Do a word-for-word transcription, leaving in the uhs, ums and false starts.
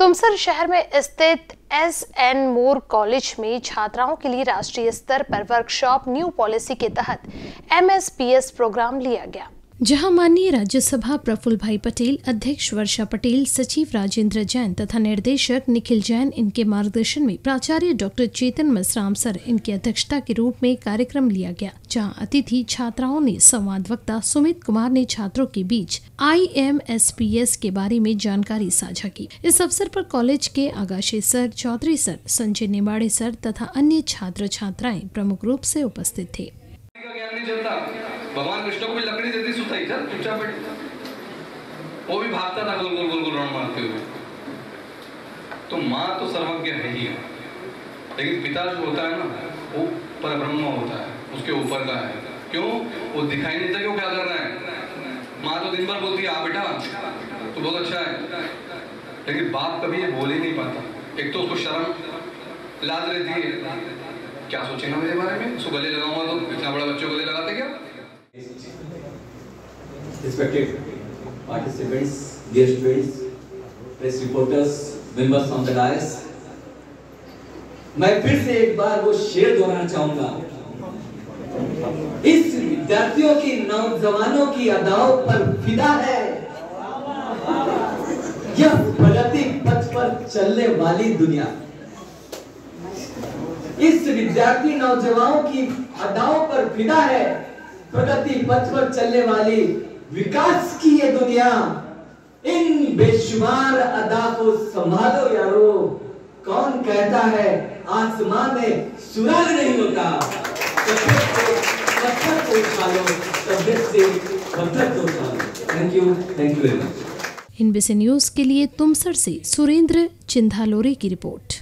तुमसर शहर में स्थित एस एन मोर कॉलेज में छात्राओं के लिए राष्ट्रीय स्तर पर वर्कशॉप न्यू पॉलिसी के तहत M S P S program लिया गया, जहां माननीय राज्यसभा प्रफुल्ल भाई पटेल, अध्यक्ष वर्षा पटेल, सचिव राजेंद्र जैन तथा निर्देशक निखिल जैन इनके मार्गदर्शन में प्राचार्य डॉक्टर चेतन मसराम सर इनकी अध्यक्षता के रूप में कार्यक्रम लिया गया, जहां अतिथि छात्राओं ने संवाद वक्ता सुमित कुमार ने छात्रों के बीच I M S P S के बारे में जानकारी साझा की। इस अवसर पर कॉलेज के Agashe sir, Chaudhary sir, Sanjay Nimade sir तथा अन्य छात्र छात्राएं प्रमुख रूप से उपस्थित थे। भगवान कृष्ण को भी लकड़ी देती सुताई था, चुपचाप बैठ, वो भी भागता था गोल गोल गोल गोल राउंड मारते हुए। तो माँ तो सर्वज्ञ है ही, लेकिन पिता जो होता है ना, वो परब्रह्म होता है, उसके ऊपर का है। क्यों? वो दिखाई नहीं देता क्यों क्या कर रहा है। माँ तो दिन भर बोलती है, आ बेटा तो बहुत अच्छा है, लेकिन बाप कभी ये बोल ही नहीं पाता। एक तो उसको शर्म लाज रहती है, क्या सोचेगा मेरे बारे में, उसको गले लगाऊंगा तो, इतना बड़ा बच्चों गले लगाते क्या। Respected participants, dear students, press reporters, members of the dais, मैं फिर से एक बार वो शेर दोहराना चाहूंगा। इस विद्यार्थियों की, नौजवानों की अदाओं पर फिदा है यह प्रगति पथ पर चलने वाली दुनिया। इस विद्यार्थी नौजवानों की अदाओं पर फिदा है प्रगति पथ पर चलने वाली विकास की ये दुनिया। इन बेशुमार अदा को संभालो यारो, कौन कहता है आसमान में सुराग नहीं होता। पत्थर को उछालो, तबीयत से पत्थर को उछालो। Thank you, thank you very much. N B C news के लिए तुमसर से सुरेंद्र चिंधालोरे की रिपोर्ट।